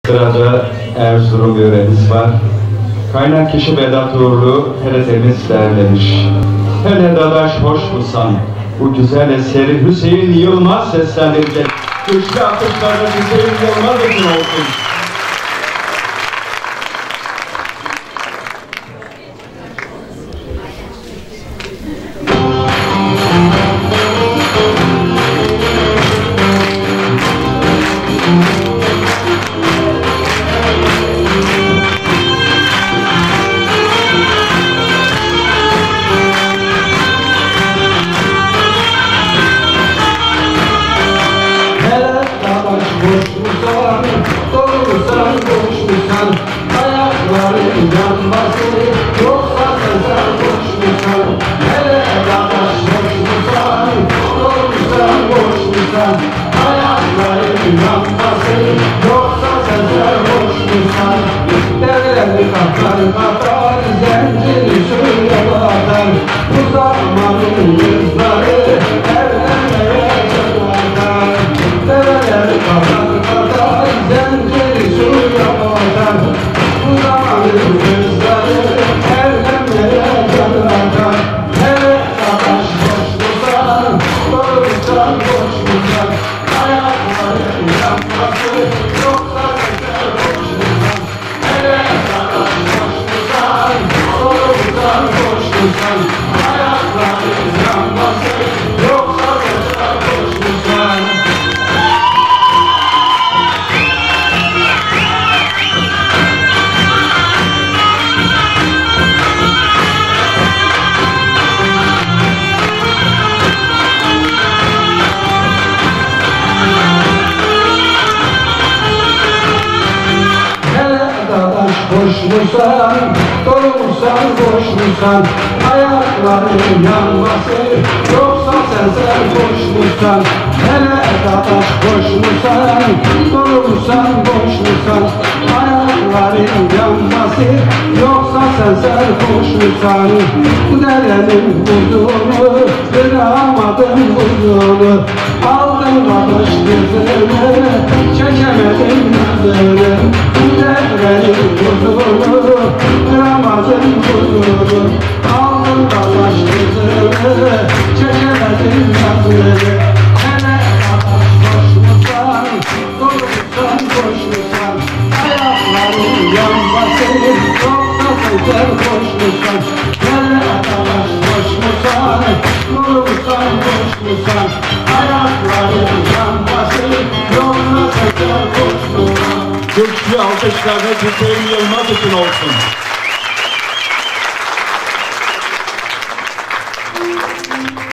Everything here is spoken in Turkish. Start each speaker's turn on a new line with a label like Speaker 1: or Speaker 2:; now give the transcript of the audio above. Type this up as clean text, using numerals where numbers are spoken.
Speaker 1: Sırada Erzurum yöremiz var. Kaynak kişi Vedat Uğurlu TRT'miz derlemiş. Hele dadaş hoş musan? Bu güzel eseri Hüseyin Yılmaz seslendirecek. Güçlü atışlarda Hüseyin Yılmaz için olsun.
Speaker 2: Doğrusan koşmuşsan, ayakların yanması, yoksa sen koşmuşsan. Hele dadaş koşmuşsan, doğrusan koşmuşsan, ayakların yanması, yoksa sen koşmuşsan. Devleri katar katar, zinciri şöyle batar, bu zamanın yızları evlenmeye çatar. Devleri katar katar, zinciri şöyle batar, bu zamanın yızları evlenmeye çatar. Hele dadaş koşmuşsan, doğrusan koşmuşsan, ayakların yanması, yoksa sen koşmuşsan. Hele dadaş koşmuşsan, doğrusan koşmuşsan, ayakların yanması, yoksa sen koşmuşsan. Koşmuşsan, doğrusan koşmuşsan, ayakların yanması, yoksa sen koşmuşsan. Hele dadaş koşmuşsan, doğrusan koşmuşsan, ayakların yanması, yoksa sen koşmuşsan. Derenin buzunu, kıramadın buzunu, aldın dadaş gözünü, çekemedin gözünü. Derenin buzunu, kıramadın buzunu, aldın dadaş gözünü, çekemedin gözünü. Hele dadaş koşmuşsan, doğrusan koşmuşsan, ayakların yanması, yoksa sen koşmuşsan. Hele dadaş koşmuşsan, doğrusan koşmuşsan, ayakların yanması, yoksa sen koşmuşsan.
Speaker 1: Güçlü alkışlarda Hüseyin Yılmaz için olsun.